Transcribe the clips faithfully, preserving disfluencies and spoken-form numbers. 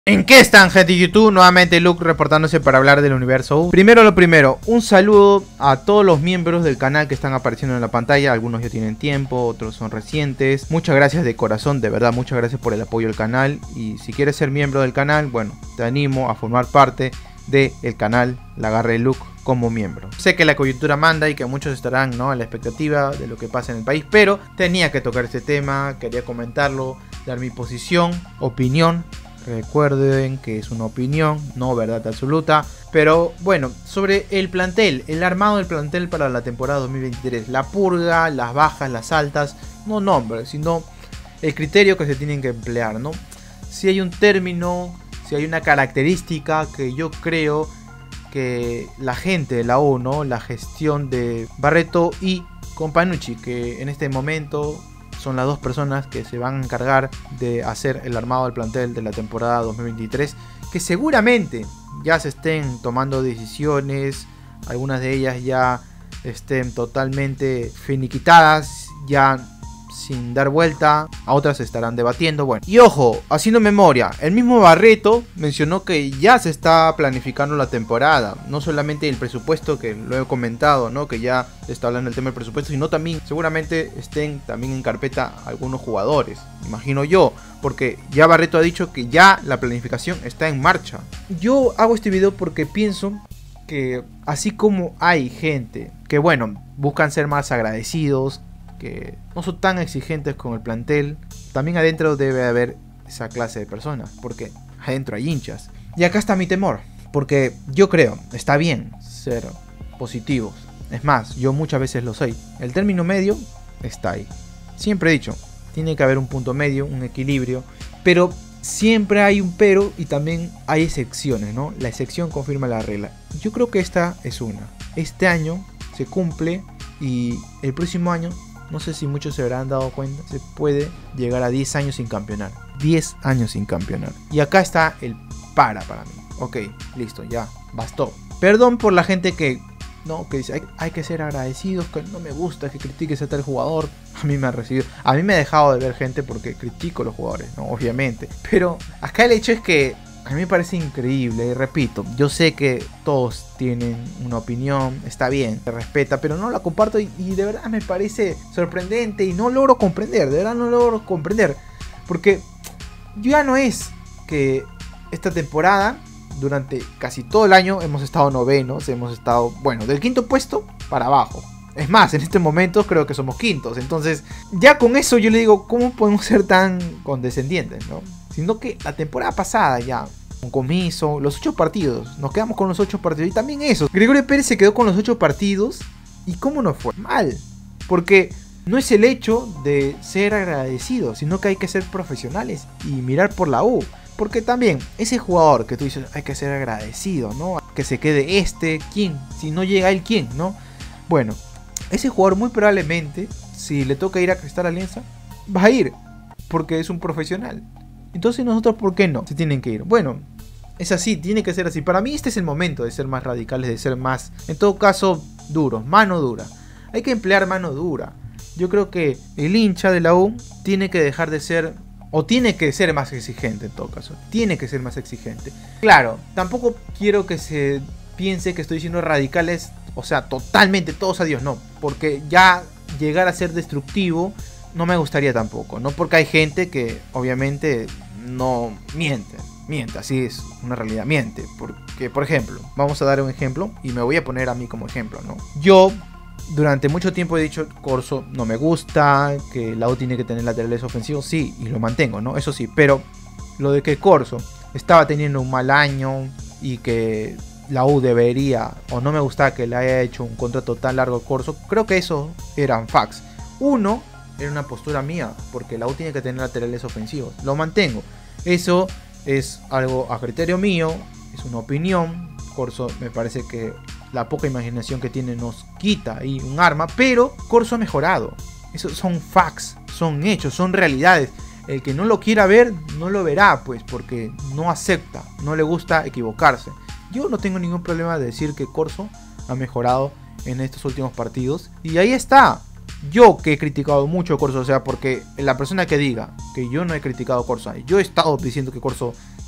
¿En qué están, gente de YouTube? Nuevamente Luke reportándose para hablar del universo U. Primero lo primero, un saludo a todos los miembros del canal que están apareciendo en la pantalla. Algunos ya tienen tiempo, otros son recientes. Muchas gracias de corazón, de verdad, muchas gracias por el apoyo al canal. Y si quieres ser miembro del canal, bueno, te animo a formar parte del canal La Garra de Luke como miembro. Sé que la coyuntura manda y que muchos estarán, ¿no?, a la expectativa de lo que pasa en el país, pero tenía que tocar este tema, quería comentarlo, dar mi posición, opinión. Recuerden que es una opinión, no verdad absoluta. Pero bueno, sobre el plantel, el armado del plantel para la temporada dos mil veintitrés. La purga, las bajas, las altas, no nombres, sino el criterio que se tienen que emplear, ¿no? Si hay un término, si hay una característica que yo creo que la gente de la U, ¿no?, la gestión de Barreto y Companucci, que en este momento son las dos personas que se van a encargar de hacer el armado del plantel de la temporada dos mil veintitrés, que seguramente ya se estén tomando decisiones, algunas de ellas ya estén totalmente finiquitadas, ya sin dar vuelta, a otras se estarán debatiendo. Bueno, y ojo, haciendo memoria, el mismo Barreto mencionó que ya se está planificando la temporada, no solamente el presupuesto, que lo he comentado, ¿no?, que ya se está hablando del tema del presupuesto, sino también seguramente estén también en carpeta algunos jugadores, imagino yo, porque ya Barreto ha dicho que ya la planificación está en marcha. Yo hago este video porque pienso que así como hay gente que, bueno, buscan ser más agradecidos, que no son tan exigentes con el plantel, también adentro debe haber esa clase de personas, porque adentro hay hinchas. Y acá está mi temor, porque yo creo, está bien ser positivos, es más, yo muchas veces lo soy. El término medio está ahí. Siempre he dicho, tiene que haber un punto medio, un equilibrio, pero siempre hay un pero y también hay excepciones, ¿no? La excepción confirma la regla. Yo creo que esta es una. Este año se cumple y el próximo año, no sé si muchos se habrán dado cuenta, se puede llegar a diez años sin campeonar. diez años sin campeonar. Y acá está el para para mí. Ok, listo, ya, bastó. Perdón por la gente que, no, que dice, hay, hay que ser agradecidos, que no me gusta que critiques a tal jugador. A mí me ha recibido, a mí me ha dejado de ver gente porque critico a los jugadores, ¿no? Obviamente. Pero acá el hecho es que a mí me parece increíble, y repito, yo sé que todos tienen una opinión, está bien, se respeta, pero no la comparto y, y de verdad me parece sorprendente y no logro comprender, de verdad no logro comprender, porque ya no es que esta temporada, durante casi todo el año hemos estado novenos, hemos estado, bueno, del quinto puesto para abajo. Es más, en este momento creo que somos quintos, entonces ya con eso yo le digo, ¿cómo podemos ser tan condescendientes, no? Sino que la temporada pasada ya, un comiso, los ocho partidos, nos quedamos con los ocho partidos y también eso. Gregorio Pérez se quedó con los ocho partidos y ¿cómo no fue? Mal, porque no es el hecho de ser agradecidos, sino que hay que ser profesionales y mirar por la U. Porque también ese jugador que tú dices, hay que ser agradecido, ¿no? Que se quede este, ¿quién? Si no llega él, ¿quién? ¿No? Bueno, ese jugador muy probablemente, si le toca ir a Cristal Alianza, va a ir, porque es un profesional. Entonces nosotros, ¿por qué no? Se tienen que ir. Bueno, es así, tiene que ser así. Para mí este es el momento de ser más radicales, de ser más, en todo caso, duros, mano dura. Hay que emplear mano dura. Yo creo que el hincha de la U tiene que dejar de ser, o tiene que ser más exigente en todo caso. Tiene que ser más exigente. Claro, tampoco quiero que se piense que estoy diciendo radicales, o sea, totalmente todos a Dios, no. Porque ya llegar a ser destructivo no me gustaría tampoco, ¿no? Porque hay gente que obviamente no miente, miente, así es una realidad, miente. Porque, por ejemplo, vamos a dar un ejemplo y me voy a poner a mí como ejemplo, ¿no? Yo durante mucho tiempo he dicho, Corso no me gusta, que la U tiene que tener laterales ofensivos, sí, y lo mantengo, ¿no? Eso sí, pero lo de que Corso estaba teniendo un mal año y que la U debería, o no me gustaba que le haya hecho un contrato tan largo a Corso, creo que eso eran facts. Uno, era una postura mía, porque la U tiene que tener laterales ofensivos. Lo mantengo. Eso es algo a criterio mío, es una opinión. Corso me parece que la poca imaginación que tiene nos quita ahí un arma, pero Corso ha mejorado. Esos son facts, son hechos, son realidades. El que no lo quiera ver, no lo verá, pues, porque no acepta, no le gusta equivocarse. Yo no tengo ningún problema de decir que Corso ha mejorado en estos últimos partidos, y ahí está. Yo que he criticado mucho a Corso, o sea, porque la persona que diga que yo no he criticado a Corso, yo he estado diciendo que Corso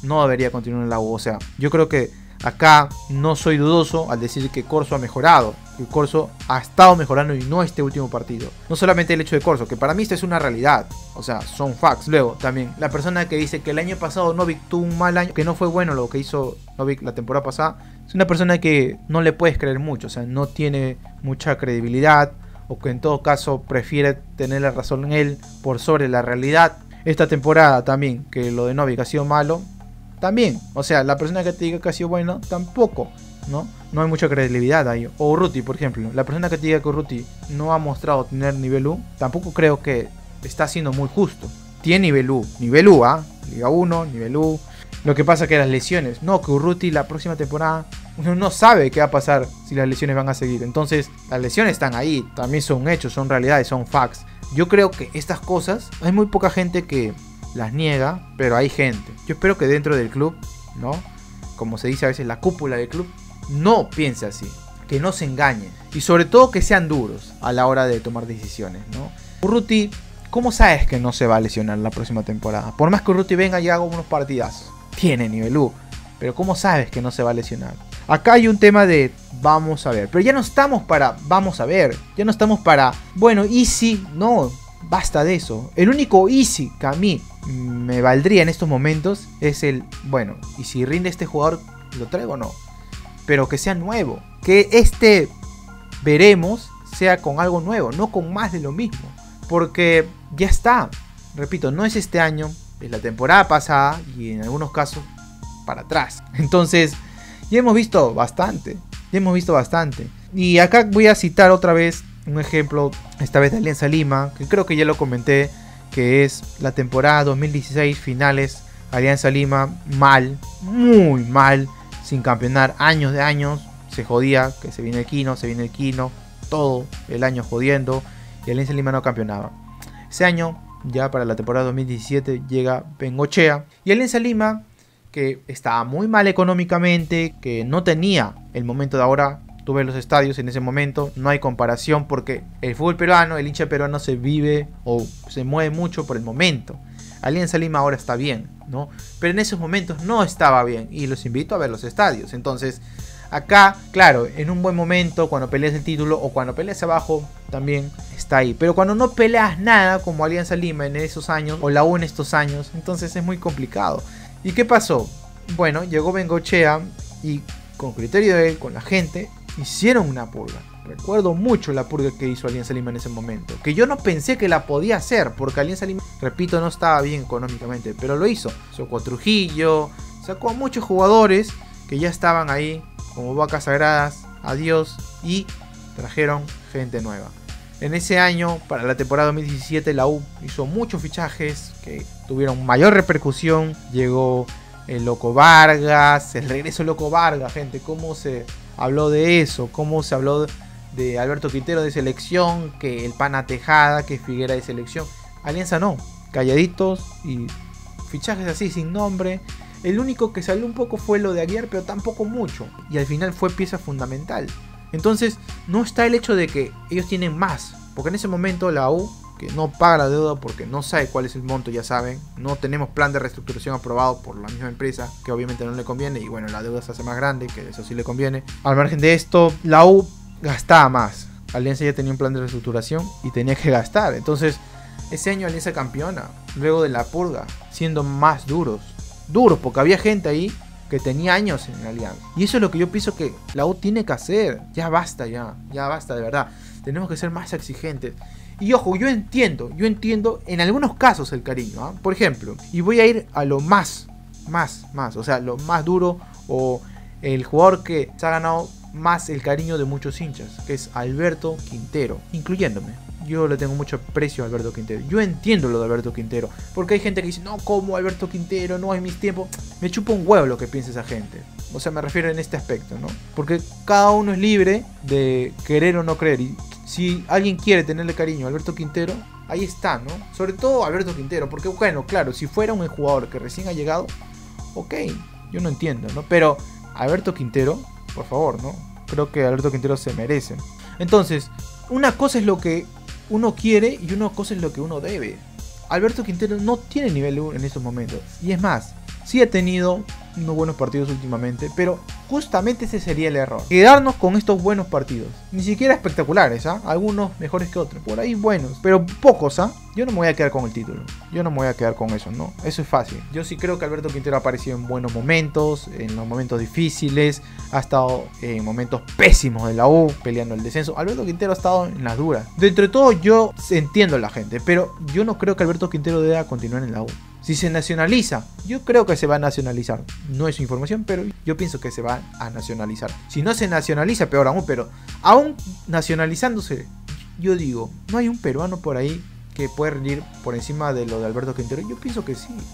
no debería continuar en la U. O sea, yo creo que acá no soy dudoso al decir que Corso ha mejorado. Que Corso ha estado mejorando y no este último partido. No solamente el hecho de Corso, que para mí esto es una realidad. O sea, son facts. Luego, también, la persona que dice que el año pasado Novik tuvo un mal año, que no fue bueno lo que hizo Novik la temporada pasada, es una persona que no le puedes creer mucho. O sea, no tiene mucha credibilidad, o que en todo caso prefiere tener la razón en él por sobre la realidad. Esta temporada también, que lo de Novik ha sido malo, también, o sea, la persona que te diga que ha sido bueno, tampoco, ¿no? No hay mucha credibilidad ahí. O Urruti, por ejemplo, la persona que te diga que Urruti no ha mostrado tener nivel U, tampoco creo que está siendo muy justo. Tiene nivel U, nivel U, ¿ah? ¿eh? Liga uno, nivel U. Lo que pasa que las lesiones, no, que Urruti la próxima temporada, uno no sabe qué va a pasar si las lesiones van a seguir. Entonces, las lesiones están ahí, también son hechos, son realidades, son facts. Yo creo que estas cosas, hay muy poca gente que las niega, pero hay gente. Yo espero que dentro del club, ¿no? Como se dice a veces, la cúpula del club, no piense así. Que no se engañen. Y sobre todo que sean duros a la hora de tomar decisiones, ¿no? Urruti, ¿cómo sabes que no se va a lesionar la próxima temporada? Por más que Urruti venga y haga unos partidazos. Tiene nivel U. Pero ¿cómo sabes que no se va a lesionar? Acá hay un tema de vamos a ver. Pero ya no estamos para vamos a ver. Ya no estamos para, bueno, easy. No, basta de eso. El único easy que a mí me valdría en estos momentos es el, bueno, y si rinde este jugador, ¿lo traigo o no? Pero que sea nuevo. Que este veremos sea con algo nuevo, no con más de lo mismo. Porque ya está. Repito, no es este año, es la temporada pasada y en algunos casos para atrás. Entonces, ya hemos visto bastante. Ya hemos visto bastante. Y acá voy a citar otra vez un ejemplo, esta vez de Alianza Lima, que creo que ya lo comenté, que es la temporada dos mil dieciséis finales. Alianza Lima mal, muy mal, sin campeonar años de años. Se jodía, que se viene el Quino, se viene el Quino, todo el año jodiendo, y Alianza Lima no campeonaba. Ese año, ya para la temporada dos mil diecisiete, llega Bengochea, y Alianza Lima, que estaba muy mal económicamente, que no tenía el momento de ahora. Tuve los estadios en ese momento, no hay comparación porque el fútbol peruano, el hincha peruano se vive o se mueve mucho por el momento. Alianza Lima ahora está bien, ¿no? Pero en esos momentos no estaba bien y los invito a ver los estadios. Entonces, acá, claro, en un buen momento, cuando peleas el título o cuando peleas abajo, también está ahí. Pero cuando no peleas nada, como Alianza Lima en esos años, o la U en estos años, entonces es muy complicado. ¿Y qué pasó? Bueno, llegó Bengochea y con criterio de él, con la gente, hicieron una purga. Recuerdo mucho la purga que hizo Alianza Lima en ese momento, que yo no pensé que la podía hacer, porque Alianza Lima, repito, no estaba bien económicamente, pero lo hizo. Sacó a Trujillo, sacó a muchos jugadores que ya estaban ahí como vacas sagradas, adiós, y trajeron gente nueva. En ese año, para la temporada dos mil diecisiete, la U hizo muchos fichajes que tuvieron mayor repercusión. Llegó el Loco Vargas, el regreso del Loco Vargas, gente, cómo se habló de eso, cómo se habló de Alberto Quintero de selección, que el Pana Tejada, que Figuera de selección. Alianza no, calladitos y fichajes así sin nombre. El único que salió un poco fue lo de Aguiar, pero tampoco mucho, y al final fue pieza fundamental. Entonces no está el hecho de que ellos tienen más, porque en ese momento la U, que no paga la deuda porque no sabe cuál es el monto, ya saben, no tenemos plan de reestructuración aprobado por la misma empresa, que obviamente no le conviene, y bueno, la deuda se hace más grande, que eso sí le conviene. Al margen de esto, la U gastaba más. Alianza ya tenía un plan de reestructuración y tenía que gastar. Entonces ese año Alianza campeona, luego de la purga, siendo más duros, duros, porque había gente ahí que tenía años en Alianza. Y eso es lo que yo pienso que la U tiene que hacer. Ya basta, ya, ya basta, de verdad. Tenemos que ser más exigentes. Y ojo, yo entiendo, yo entiendo en algunos casos el cariño, ¿eh? Por ejemplo, y voy a ir a lo más, más, más, o sea, lo más duro, o el jugador que se ha ganado más el cariño de muchos hinchas, que es Alberto Quintero, incluyéndome. Yo le tengo mucho aprecio a Alberto Quintero. Yo entiendo lo de Alberto Quintero, porque hay gente que dice, no, ¿cómo Alberto Quintero? No, en mis tiempos. Me chupa un huevo lo que piensa esa gente. O sea, me refiero en este aspecto, ¿no? Porque cada uno es libre de querer o no creer. Y si alguien quiere tenerle cariño a Alberto Quintero, ahí está, ¿no? Sobre todo Alberto Quintero, porque bueno, claro, si fuera un jugador que recién ha llegado, ok, yo no entiendo, ¿no? Pero Alberto Quintero, por favor, ¿no? Creo que Alberto Quintero se merece. Entonces, una cosa es lo que uno quiere y una cosa es lo que uno debe. Alberto Quintero no tiene nivel uno en estos momentos. Y es más, Sí ha tenido unos buenos partidos últimamente, pero justamente ese sería el error. Quedarnos con estos buenos partidos. Ni siquiera espectaculares, ¿ah? Algunos mejores que otros. Por ahí buenos, pero pocos, ¿ah? Yo no me voy a quedar con el título. Yo no me voy a quedar con eso, ¿no? Eso es fácil. Yo sí creo que Alberto Quintero ha aparecido en buenos momentos, en los momentos difíciles. Ha estado en momentos pésimos de la U, peleando el descenso. Alberto Quintero ha estado en las duras. Dentro de todo yo entiendo a la gente, pero yo no creo que Alberto Quintero deba continuar en la U. Si se nacionaliza, yo creo que se va a nacionalizar. No es información, pero yo pienso que se va a nacionalizar. Si no se nacionaliza, peor aún, pero aún nacionalizándose, yo digo, no hay un peruano por ahí que pueda rendir por encima de lo de Alberto Quintero. Yo pienso que sí.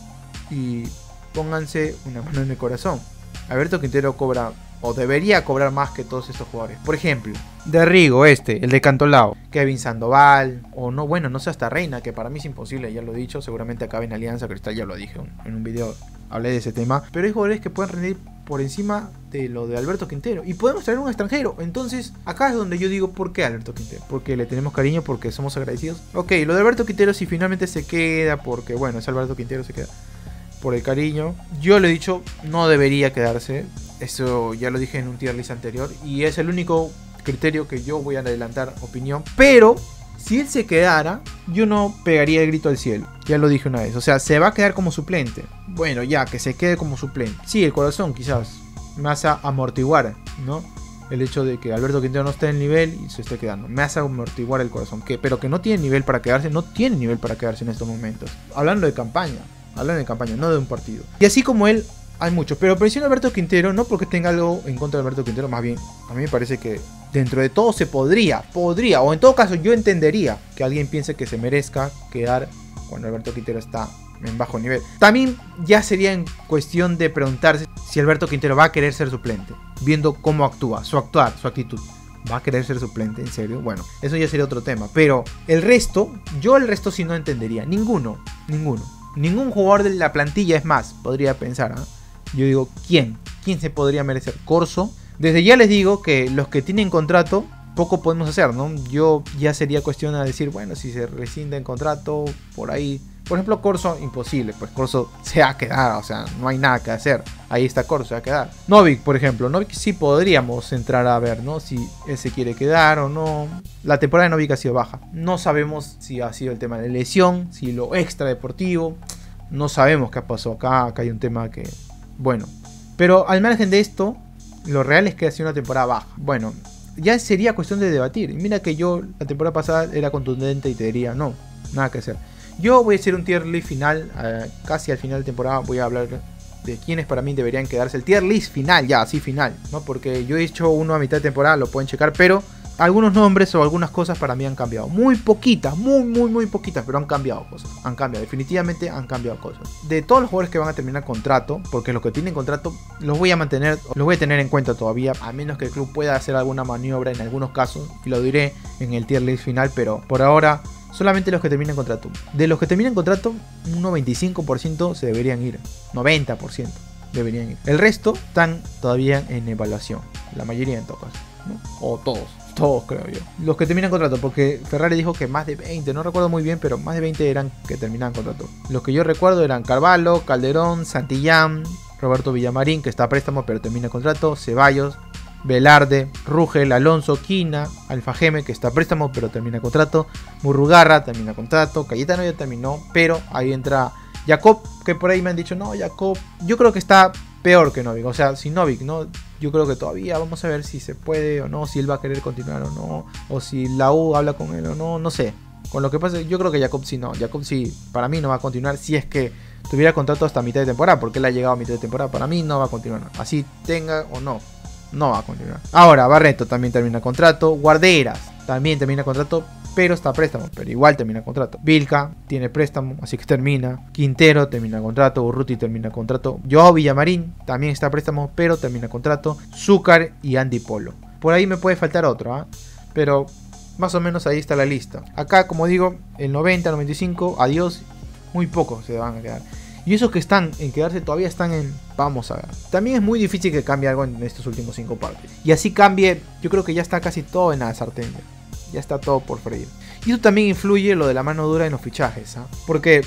Y pónganse una mano en el corazón. Alberto Quintero cobra, o debería cobrar más que todos estos jugadores. Por ejemplo, de Rigo, este, el de Cantolao, Kevin Sandoval, o no, bueno, no sé, hasta Reina, que para mí es imposible, ya lo he dicho, seguramente acabe en Alianza Cristal, ya lo dije en un video, hablé de ese tema. Pero hay jugadores que pueden rendir por encima de lo de Alberto Quintero, y podemos traer un extranjero. Entonces, acá es donde yo digo, ¿por qué Alberto Quintero? Porque le tenemos cariño, porque somos agradecidos. Ok, lo de Alberto Quintero, si finalmente se queda, porque bueno, es Alberto Quintero, se queda por el cariño. Yo le he dicho, no debería quedarse. Eso ya lo dije en un tier list anterior, y es el único criterio que yo voy a adelantar opinión. Pero si él se quedara, yo no pegaría el grito al cielo. Ya lo dije una vez. O sea, se va a quedar como suplente. Bueno, ya, que se quede como suplente. Sí, el corazón quizás me hace amortiguar, ¿no? El hecho de que Alberto Quintero no esté en el nivel y se esté quedando. Me hace amortiguar el corazón. Que, pero que no tiene nivel para quedarse. No tiene nivel para quedarse en estos momentos. Hablando de campaña. Hablando de campaña, no de un partido. Y así como él, hay muchos. Pero presiona a Alberto Quintero, no porque tenga algo en contra de Alberto Quintero. Más bien, a mí me parece que dentro de todo se podría, podría, o en todo caso yo entendería que alguien piense que se merezca quedar cuando Alberto Quintero está en bajo nivel. También ya sería en cuestión de preguntarse si Alberto Quintero va a querer ser suplente, viendo cómo actúa, su actuar, su actitud. ¿Va a querer ser suplente? ¿En serio? Bueno, eso ya sería otro tema. Pero el resto, yo el resto sí no entendería. Ninguno, ninguno. Ningún jugador de la plantilla, es más, podría pensar, ¿eh? Yo digo, ¿quién? ¿Quién se podría merecer? Corso. Desde ya les digo que los que tienen contrato, poco podemos hacer, ¿no? Yo ya sería cuestión de decir, bueno, si se rescinde el contrato, por ahí. Por ejemplo, Corso, imposible, pues Corso se va a quedar, o sea, no hay nada que hacer. Ahí está Corso, se va a quedar. Novik, por ejemplo, Novik sí podríamos entrar a ver, ¿no? Si él se quiere quedar o no. La temporada de Novik ha sido baja. No sabemos si ha sido el tema de lesión, si lo extra deportivo. No sabemos qué pasó acá, acá hay un tema que... Bueno, pero al margen de esto, lo real es que ha sido una temporada baja. Bueno, ya sería cuestión de debatir. Mira que yo la temporada pasada era contundente y te diría, no, nada que hacer. Yo voy a hacer un tier list final, eh, casi al final de temporada voy a hablar de quiénes para mí deberían quedarse. El tier list final, ya, así final, ¿no? Porque yo he hecho uno a mitad de temporada, lo pueden checar, pero algunos nombres o algunas cosas para mí han cambiado. Muy poquitas, muy, muy, muy poquitas, pero han cambiado cosas. Han cambiado, definitivamente han cambiado cosas. De todos los jugadores que van a terminar contrato, porque los que tienen contrato los voy a mantener, los voy a tener en cuenta todavía, a menos que el club pueda hacer alguna maniobra en algunos casos, y lo diré en el tier list final, pero por ahora solamente los que terminan contrato. De los que terminan contrato, un noventa y cinco por ciento se deberían ir, noventa por ciento deberían ir. El resto están todavía en evaluación, la mayoría en todo caso, ¿no? O todos. Todos, creo yo. Los que terminan contrato, porque Ferrari dijo que más de veinte, no recuerdo muy bien, pero más de veinte eran que terminaban contrato. Los que yo recuerdo eran Carvalho, Calderón, Santillán, Roberto Villamarín, que está a préstamo pero termina contrato, Ceballos, Velarde, Rugel, Alonso, Quina, Alfa Geme, que está a préstamo pero termina contrato, Murrugarra termina contrato, Cayetano ya terminó, pero ahí entra Jacob, que por ahí me han dicho, no, Jacob, yo creo que está peor que Novik, o sea, sin Novik, ¿no? Yo creo que todavía vamos a ver si se puede o no, si él va a querer continuar o no, o si la U habla con él o no, no sé. Con lo que pasa, yo creo que Jacob sí no, Jacob sí, para mí no va a continuar si es que tuviera contrato hasta mitad de temporada, porque él ha llegado a mitad de temporada, para mí no va a continuar, así tenga o no, no va a continuar. Ahora, Barreto también termina contrato, Guarderas también termina contrato, pero está a préstamo, pero igual termina contrato. Vilca tiene préstamo, así que termina. Quintero termina contrato, Urruti termina contrato. Joao Villamarín también está a préstamo, pero termina contrato. Zúcar y Andy Polo. Por ahí me puede faltar otro, ¿eh? Pero más o menos ahí está la lista. Acá, como digo, el noventa, noventa y cinco, adiós, muy pocos se van a quedar. Y esos que están en quedarse todavía están en... Vamos a ver. También es muy difícil que cambie algo en estos últimos cinco partes. Y así cambie, yo creo que ya está casi todo en la sartén. Ya está todo por freír. Y eso también influye lo de la mano dura en los fichajes, ¿eh? Porque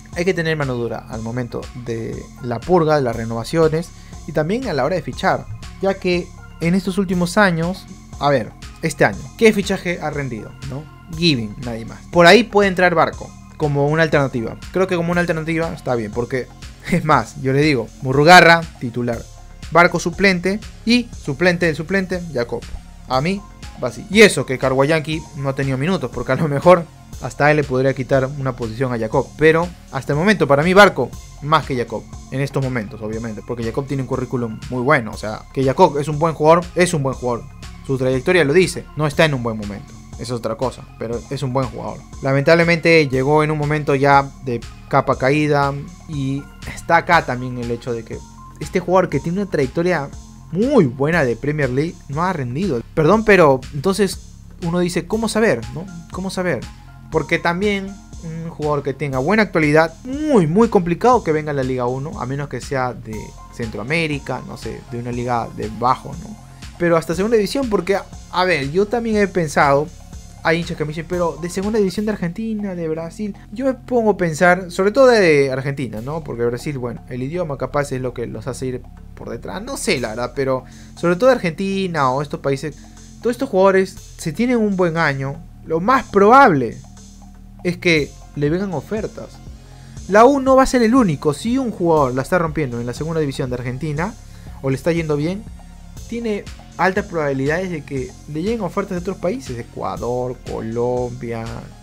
hay que tener mano dura al momento de la purga, de las renovaciones y también a la hora de fichar, ya que en estos últimos años, a ver, este año, ¿qué fichaje ha rendido? ¿No? Giving, nadie más. Por ahí puede entrar Barco como una alternativa. Creo que como una alternativa está bien, porque es más, yo le digo, Murrugarra, titular, Barco suplente y suplente del suplente, Jacob. A mí va así. Y eso que Karwayanki no ha tenido minutos, porque a lo mejor hasta él le podría quitar una posición a Jacob. Pero hasta el momento, para mí, Barco más que Jacob. En estos momentos, obviamente, porque Jacob tiene un currículum muy bueno. O sea, que Jacob es un buen jugador, es un buen jugador. Su trayectoria lo dice, no está en un buen momento. Eso es otra cosa, pero es un buen jugador. Lamentablemente llegó en un momento ya de capa caída. Y está acá también el hecho de que este jugador que tiene una trayectoria muy buena de Premier League no ha rendido. Perdón, pero entonces uno dice, ¿cómo saber? ¿No? ¿Cómo saber? Porque también un jugador que tenga buena actualidad, muy muy complicado que venga a la Liga uno, a menos que sea de Centroamérica, no sé, de una liga de bajo, ¿no? Pero hasta segunda división, porque, a ver, yo también he pensado, hay hinchas que me dicen, pero de segunda división de Argentina, de Brasil, yo me pongo a pensar, sobre todo de Argentina, ¿no? Porque Brasil, bueno, el idioma capaz es lo que los hace ir por detrás, no sé la verdad, pero sobre todo de Argentina o estos países, todos estos jugadores, si tienen un buen año, lo más probable es que le vengan ofertas. La U no va a ser el único. Si un jugador la está rompiendo en la segunda división de Argentina o le está yendo bien, tiene altas probabilidades de que le lleguen ofertas de otros países, Ecuador, Colombia,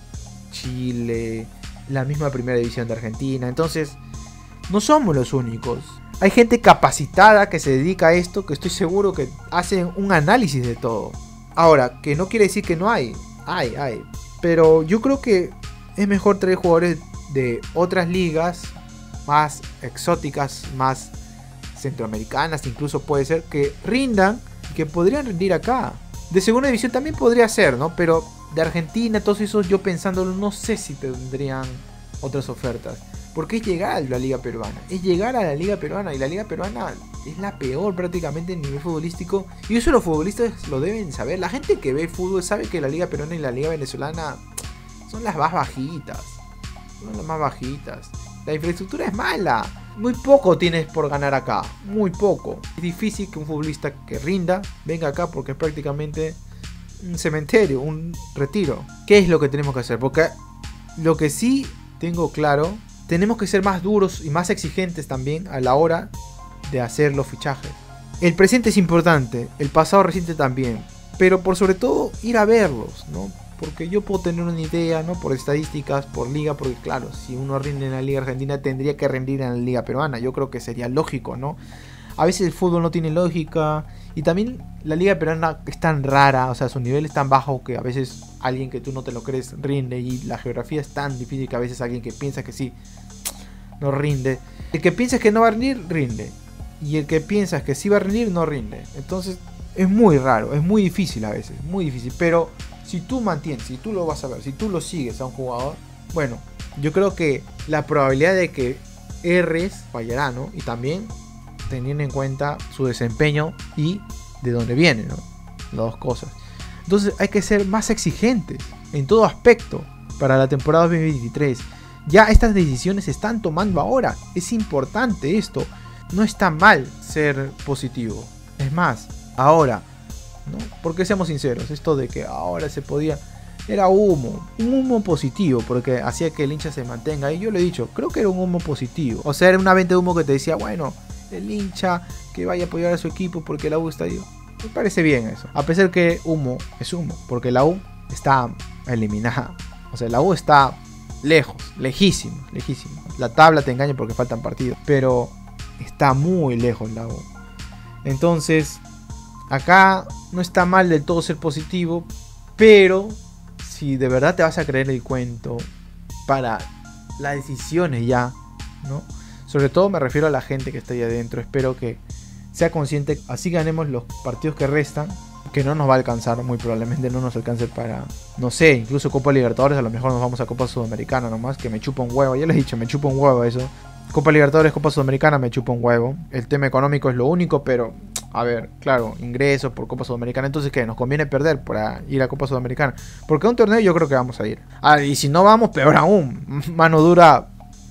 Chile, la misma primera división de Argentina. Entonces, no somos los únicos. Hay gente capacitada que se dedica a esto, que estoy seguro que hacen un análisis de todo. Ahora, que no quiere decir que no hay. Hay, hay. Pero yo creo que es mejor traer jugadores de otras ligas más exóticas, más centroamericanas, incluso puede ser, que rindan, que podrían rendir acá. De segunda división también podría ser, ¿no? Pero de Argentina, todos esos, yo pensándolo, no sé si tendrían otras ofertas. Porque es llegar a la liga peruana. Es llegar a la liga peruana. Y la liga peruana es la peor prácticamente en nivel futbolístico. Y eso los futbolistas lo deben saber. La gente que ve fútbol sabe que la liga peruana y la liga venezolana son las más bajitas. Son las más bajitas. La infraestructura es mala. Muy poco tienes por ganar acá. Muy poco. Es difícil que un futbolista que rinda venga acá porque es prácticamente un cementerio, un retiro. ¿Qué es lo que tenemos que hacer? Porque lo que sí tengo claro, tenemos que ser más duros y más exigentes también a la hora de hacer los fichajes. El presente es importante, el pasado reciente también, pero por sobre todo ir a verlos, ¿no? Porque yo puedo tener una idea, ¿no? Por estadísticas, por liga, porque claro, si uno rinde en la liga argentina tendría que rendir en la liga peruana, yo creo que sería lógico, ¿no? A veces el fútbol no tiene lógica y también la liga peruana es tan rara, o sea, su nivel es tan bajo que a veces alguien que tú no te lo crees rinde y la geografía es tan difícil que a veces alguien que piensa que sí, no rinde. El que piensa que no va a rendir, rinde. Y el que piensa que sí va a rendir, no rinde. Entonces es muy raro, es muy difícil a veces, muy difícil. Pero si tú mantienes, si tú lo vas a ver, si tú lo sigues a un jugador, bueno, yo creo que la probabilidad de que erres fallará, ¿no? Y también teniendo en cuenta su desempeño y de dónde viene, ¿no? Las dos cosas. Entonces hay que ser más exigentes en todo aspecto para la temporada dos mil veintitrés. Ya estas decisiones se están tomando ahora. Es importante esto. No está mal ser positivo. Es más, ahora, ¿no? Porque seamos sinceros, esto de que ahora se podía, era humo, un humo positivo, porque hacía que el hincha se mantenga. Y yo lo he dicho, creo que era un humo positivo. O sea, era una venta de humo que te decía, bueno, el hincha que vaya a apoyar a su equipo porque la U está ahí. Me parece bien eso. A pesar que humo es humo, porque la U está eliminada. O sea, la U está lejos, lejísimo, lejísimo. La tabla te engaña porque faltan partidos, pero está muy lejos la U. Entonces, acá no está mal del todo ser positivo, pero si de verdad te vas a creer el cuento para las decisiones ya, ¿no? Sobre todo me refiero a la gente que está ahí adentro. Espero que sea consciente, así ganemos los partidos que restan, que no nos va a alcanzar, muy probablemente no nos alcance para, no sé, incluso Copa Libertadores. A lo mejor nos vamos a Copa Sudamericana nomás, que me chupa un huevo, ya les he dicho, me chupa un huevo eso. Copa Libertadores, Copa Sudamericana me chupa un huevo. El tema económico es lo único, pero a ver, claro, ingresos por Copa Sudamericana. Entonces, ¿qué? Nos conviene perder para ir a Copa Sudamericana, porque a un torneo yo creo que vamos a ir. Ah, y si no vamos, peor aún, mano dura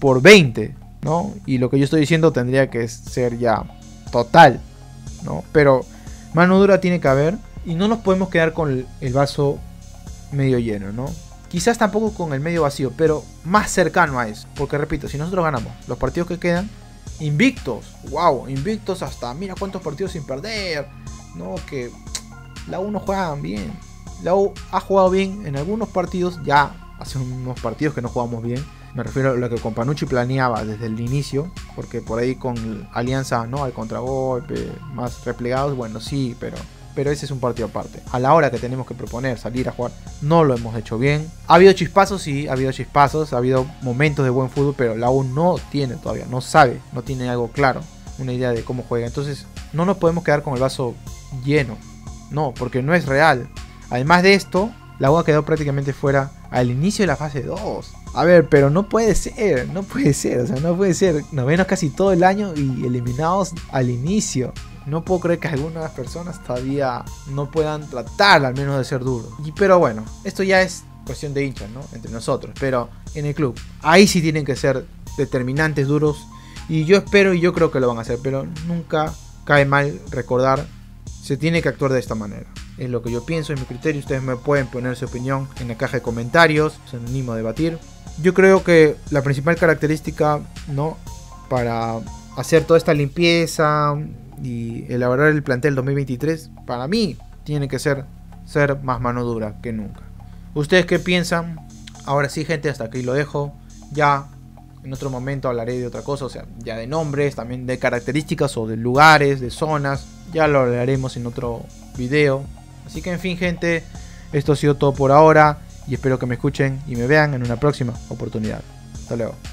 por veinte, ¿no? Y lo que yo estoy diciendo tendría que ser ya total, ¿no? Pero mano dura tiene que haber y no nos podemos quedar con el vaso medio lleno, ¿no? Quizás tampoco con el medio vacío, pero más cercano a eso. Porque repito, si nosotros ganamos los partidos que quedan, invictos, wow, invictos hasta mira cuántos partidos sin perder, ¿no? Que la U no juega bien. La U ha jugado bien en algunos partidos, ya hace unos partidos que no jugamos bien. Me refiero a lo que con Panucci planeaba desde el inicio, porque por ahí con Alianza, ¿no? Al contragolpe, más replegados, bueno, sí, pero... pero ese es un partido aparte. A la hora que tenemos que proponer salir a jugar, no lo hemos hecho bien. Ha habido chispazos, sí, ha habido chispazos, ha habido momentos de buen fútbol, pero la U no tiene todavía, no sabe, no tiene algo claro, una idea de cómo juega. Entonces, no nos podemos quedar con el vaso lleno, no, porque no es real. Además de esto, la U ha quedado prácticamente fuera al inicio de la fase dos. A ver, pero no puede ser, no puede ser, o sea, no puede ser. Novenos casi todo el año y eliminados al inicio. No puedo creer que algunas personas todavía no puedan tratar al menos de ser duros. Y, pero bueno, esto ya es cuestión de hinchas, ¿no? Entre nosotros. Pero en el club, ahí sí tienen que ser determinantes, duros. Y yo espero y yo creo que lo van a hacer. Pero nunca cae mal recordar, se tiene que actuar de esta manera. Es lo que yo pienso, es mi criterio. Ustedes me pueden poner su opinión en la caja de comentarios. Se animo a debatir. Yo creo que la principal característica, ¿no? Para hacer toda esta limpieza y elaborar el plantel dos mil veintitrés, para mí tiene que ser ser más mano dura que nunca. ¿Ustedes qué piensan? Ahora sí, gente, hasta aquí lo dejo. Ya en otro momento hablaré de otra cosa, o sea, ya de nombres, también de características o de lugares, de zonas. Ya lo hablaremos en otro video. Así que en fin, gente, esto ha sido todo por ahora y espero que me escuchen y me vean en una próxima oportunidad. Hasta luego.